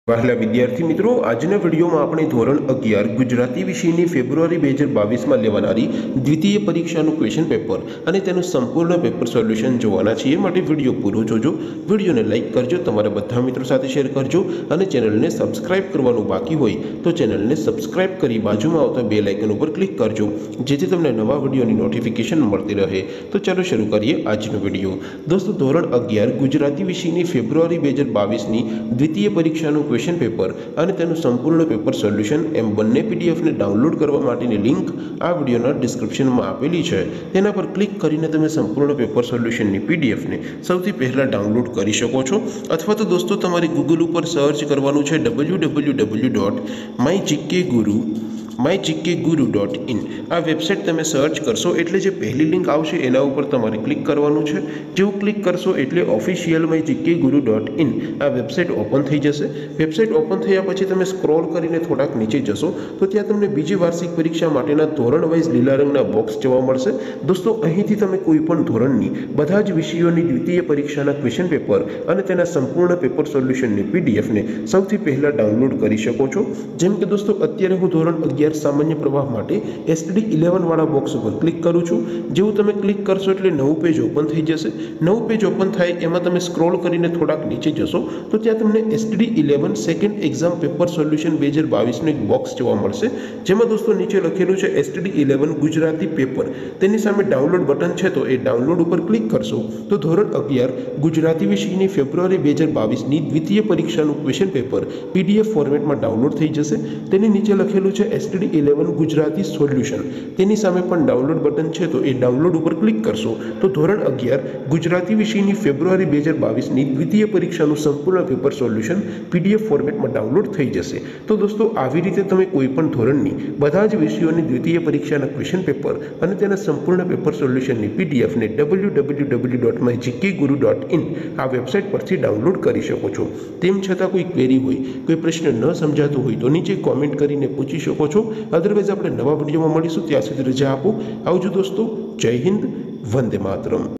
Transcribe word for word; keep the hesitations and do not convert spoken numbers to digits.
वहाला विद्यार्थी मित्रों, आजना विडियो में अपने धोरण अगियार गुजराती विषय फेब्रुआरी બે હજાર બાવીસ में लेवानारी द्वितीय परीक्षा क्वेश्चन पेपर और तेनु संपूर्ण पेपर सोल्यूशन जोवाना छीए। माटे विडियो पूरो जोजो। विडियो ने लाइक करजो, तमारा बधा मित्रों साथे शेर करजो और चेनल ने सब्सक्राइब करवानुं बाकी होय तो चेनल ने सब्सक्राइब करी बाजू में आवता बेल आइकन पर क्लिक करजो, जेथी तमने नवा विडियोनी नोटिफिकेशन मळती रहे। तो चलो शुरू करिए आजनो विडियो। दोस्तों, धोरण अगियार गुजराती विषय फेब्रुआरी બે હજાર બાવીસ द्वितीय परीक्षा क्वेश्चन पेपर और तेनु संपूर्ण पेपर सोल्यूशन एम बने पीडीएफ ने डाउनलॉड करवा माटेनी लिंक आ विडियोना डिस्क्रिप्शन में आपेली है। तेना पर क्लिक करीने तमे संपूर्ण पेपर सोल्यूशन नी पीडीएफ ने सौथी पहला डाउनलॉड करी शको छो। अथवा तो दोस्तों तमारे गूगल पर सर्च करवानुं छे W W W dot my GK guru my GK guru dot in. आ वेबसाइट तमे सर्च करशो एटले जे पहली लिंक आवशे एना उपर तमारे क्लिक करवानुं छे। जेवुं क्लिक करशो एटले official my GK guru dot in आ वेबसाइट ओपन थई जशे। वेबसाइट ओपन थया पछी तमे स्क्रॉल करीने थोड़ाक नीचे जशो तो त्यां तमने बीजी वार्षिक परीक्षा माटेना धोरण वाइज लीला रंगना बॉक्स जोवा मळशे। दोस्तों, અહીંથી તમે કોઈપણ ધોરણની બધા જ વિષયોની દ્વિતીય પરીક્ષાના ક્વેશ્ચન પેપર અને તેના સંપૂર્ણ પેપર સોલ્યુશનની પીડીએફ ને સૌથી પહેલા ડાઉનલોડ કરી શકો છો। જેમ કે દોસ્તો, અત્યારે હું ધોરણ અગિયાર સામાન્ય પ્રવાહ માટે એસટીડી ઇલેવન વાળા બોક્સ ઉપર ક્લિક કરું છું। જેવું તમે ક્લિક કરશો એટલે નવું પેજ ઓપન થઈ જશે। નવું પેજ ઓપન થાય એમાં તમે સ્ક્રોલ કરીને થોડાક નીચે જશો તો ત્યાં તમને STD eleven second exam paper solution બે હજાર બાવીસ નું એક બોક્સ જોવા મળશે, જેમાં દોસ્તો નીચે લખેલું છે એસટીડી ઇલેવન ગુજરાતી પેપર। તેની સામે ડાઉનલોડ બટન છે તો એ ડાઉનલોડ ઉપર ક્લિક કરશો તો ધોરણ અગિયાર ગુજરાતી વિષયની ફેબ્રુઆરી બે હજાર બાવીસ ની દ્વિતીય પરીક્ષાનું ક્વેશ્ચન પેપર પીડીએફ ફોર્મેટમાં ડાઉનલોડ થઈ જશે। તેની નીચે લખેલું છે એસટીડી ઇલેવન ગુજરાતી સોલ્યુશન। તેની સામે પણ ડાઉનલોડ બટન છે તો એ ડાઉનલોડ ઉપર ક્લિક કરશો તો ધોરણ અગિયાર ગુજરાતી વિષયની ફેબ્રુઆરી બે હજાર બાવીસ ની દ્વિતીય પરીક્ષાનું સંપૂર્ણ પેપર સોલ્યુશન પીડીએફ ફોર્મેટમાં डाउनलॉड थई जशे। तो दोस्तों, आवी रीते तमे कोईपण धोरणनी बधा ज विषयोनी द्वितीय परीक्षाना क्वेश्चन पेपर अने तेना संपूर्ण पेपर सोल्यूशननी पीडीएफ ने W W W dot my GK guru dot in आ वेबसाइट परथी डाउनलॉड करी शको छो। तेम छतां कोई क्वेरी होय, कोई प्रश्न न समजातो होय तो नीचे कॉमेंट करीने पूछी शको छो। अदरवाइज आपणे नवा विडियोमां मळीशुं, त्यां सुधी रजा आपो। आवजो दोस्तों। जय हिंद, वंदे मातरम।